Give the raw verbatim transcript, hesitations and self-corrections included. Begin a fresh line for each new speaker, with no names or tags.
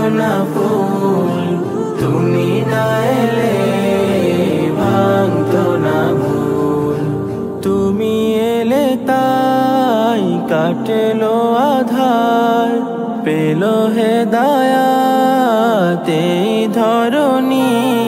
না ফুল, তুমি না এলে ভাঙতো না ভুল। তুমি এলে তাই কাটলো আধার, পেলো হেদায়াত এই ধরণী।